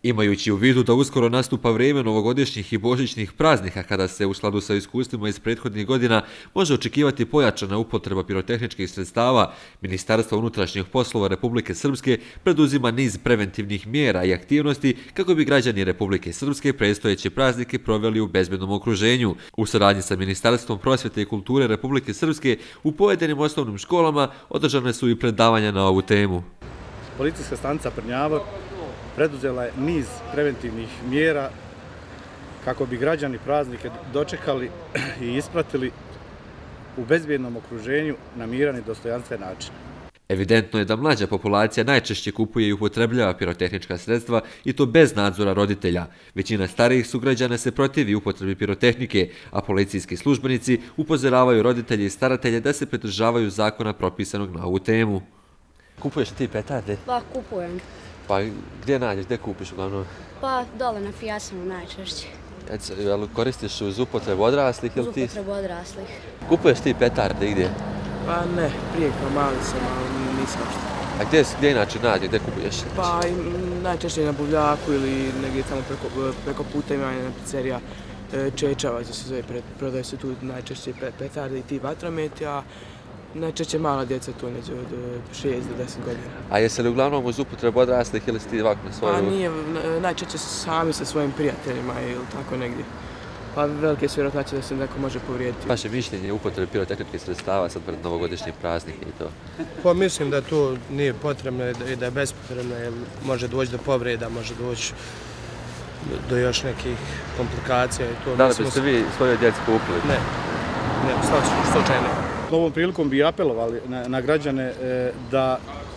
Imajući u vidu da uskoro nastupa vrijeme novogodišnjih i božićnih praznika kada se u skladu sa iskustvima iz prethodnih godina može očekivati pojačana upotreba pirotehničkih sredstava, Ministarstvo unutrašnjih poslova Republike Srpske preduzima niz preventivnih mjera i aktivnosti kako bi građani Republike Srpske predstojeće praznike proveli u bezbednom okruženju. U saradnji sa Ministarstvom prosvjete i kulture Republike Srpske u pojedinim osnovnim školama održane su i predavanja na ovu temu. Policijska stanica Prnjavor preduzela je niz preventivnih mjera kako bi građani praznike dočekali i ispratili u bezbjednom okruženju na miran i dostojanstven način. Evidentno je da mlađa populacija najčešće kupuje i upotrebljava pirotehnička sredstva i to bez nadzora roditelja. Većina starijih sugrađana se protivi upotrebi pirotehnike, a policijski službenici upozoravaju roditelje i staratelje da se pridržavaju zakona propisanog na ovu temu. Kupuješ ti petarde? Pa kupujem. Pa gdje nađeš, gdje kupiš uglavnom? Pa dole na pijacama najčešće. Jel koristiš uz upotrebu odraslih ili ti? Uz upotrebu odraslih. Kupuješ ti petarde i gdje? Pa ne, prije kao mali sam, ali nisam što. A gdje inače nađeš, gdje kupuješ? Pa najčešće na Buvljaku ili negdje tamo preko puta ima jedna pizzerija Čečava, gdje se zove, prodaje se tu najčešće petarde i ti vatrometi, a najčešće mala djeca tu neđe od 6 do 10 godina. A jesi li uglavnom uz upotrebu odraslih ili si ti ovako na svoju? Pa nije, najčešće sami sa svojim prijateljima ili tako negdje. Pa velike su vjerojatnoće da se neko može povrijediti. Vaše mišljenje upotrebe pirotehničkih sredstava sad pred novogodišnje praznike i to? Pa mislim da to nije potrebno i da je bespotrebno, jer može doći do povreda, može doći do još nekih komplikacija i to. Da li biste vi svojoj djeci kupili? Ne, slučajno. Ovom prilikom bi apelovali na građane da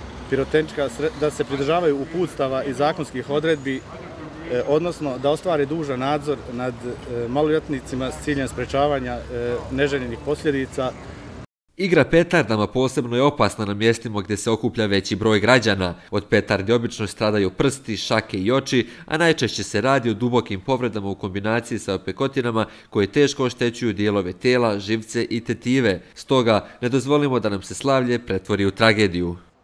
da se pridržavaju uputstava i zakonskih odredbi, odnosno da ostvare dužan nadzor nad maloljetnicima s ciljem sprečavanja neželjenih posljedica. Igra petardama posebno je opasna na mjestima gdje se okuplja veći broj građana. Od petardi obično stradaju prsti, šake i oči, a najčešće se radi o dubokim povredama u kombinaciji sa opekotinama koje teško oštećuju dijelove tela, živce i tetive. Stoga ne dozvolimo da nam se slavlje pretvori u tragediju.